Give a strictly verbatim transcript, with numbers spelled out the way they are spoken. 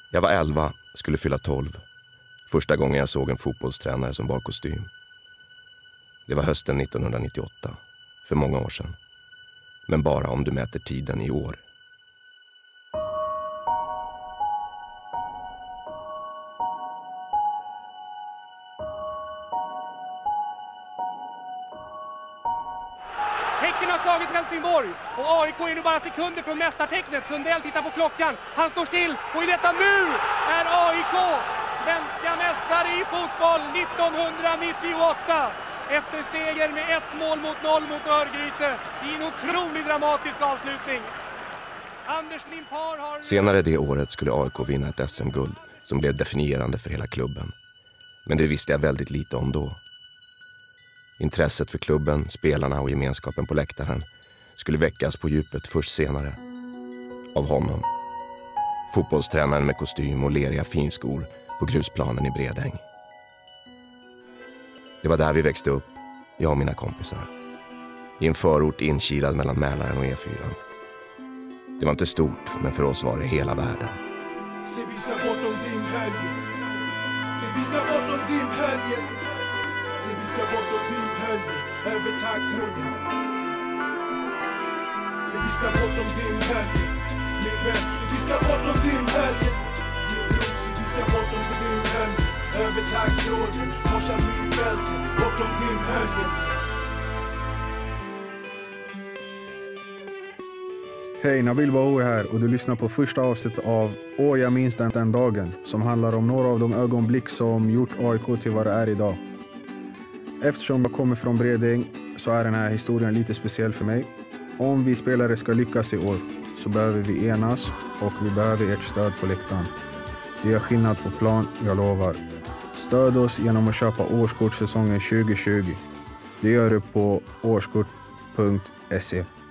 Jag var elva, skulle fylla tolv. Första gången jag såg en fotbollstränare som bar kostym. Det var hösten nittonhundranittioåtta, för många år sedan. Men bara om du mäter tiden i år. Häcken har slagit Helsingborg och A I K är nu bara sekunder från mästartecknet. Sundell tittar på klockan, han står still och i detta nu är A I K svenska mästare i fotboll nittonhundranittioåtta. Efter seger med ett mål mot noll mot Örgryte i en otroligt dramatisk avslutning. Anders Limpar har... Senare det året skulle A I K vinna ett S M-guld som blev definierande för hela klubben. Men det visste jag väldigt lite om då. Intresset för klubben, spelarna och gemenskapen på läktaren skulle väckas på djupet först senare. Av honom. Fotbollstränaren med kostym och leriga finskor på grusplanen i Bredäng. Det var där vi växte upp, jag och mina kompisar. I en förort inkilad mellan Mälaren och E fyra. Det var inte stort, men för oss var det hela världen. Se, vi ska bortom din helget. Se, vi ska bortom din helget. Se, vi ska bortom din helget. Över taggtråden. Se, vi ska bortom din helget. Min vän, se, vi ska bortom din helget. Min bror, se, vi ska bortom din helget. Över taggtråden. Korsa min fälten. Bortom din helget. Hej, Nabil Bahoui här och du lyssnar på första avsnittet av Åh, jag minns den, den dagen, som handlar om några av de ögonblick som gjort A I K till vad det är idag. Eftersom jag kommer från Bredäng så är den här historien lite speciell för mig. Om vi spelare ska lyckas i år så behöver vi enas och vi behöver ert stöd på läktaren. Det gör skillnad på plan, jag lovar. Stöd oss genom att köpa årskort säsongen tjugo tjugo. Det gör du på årskort punkt se.